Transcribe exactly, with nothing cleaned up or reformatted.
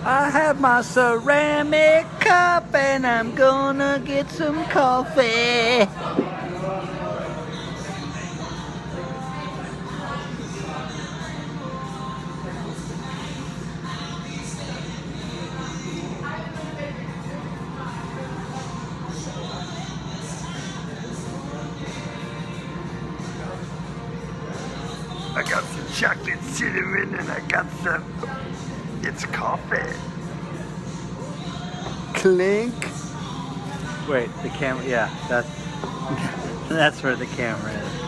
I have my ceramic cup and I'm gonna get some coffee. I got some chocolate cinnamon and I got some, it's coffee. Clink. Wait, the camera, yeah, that's, that's where the camera is.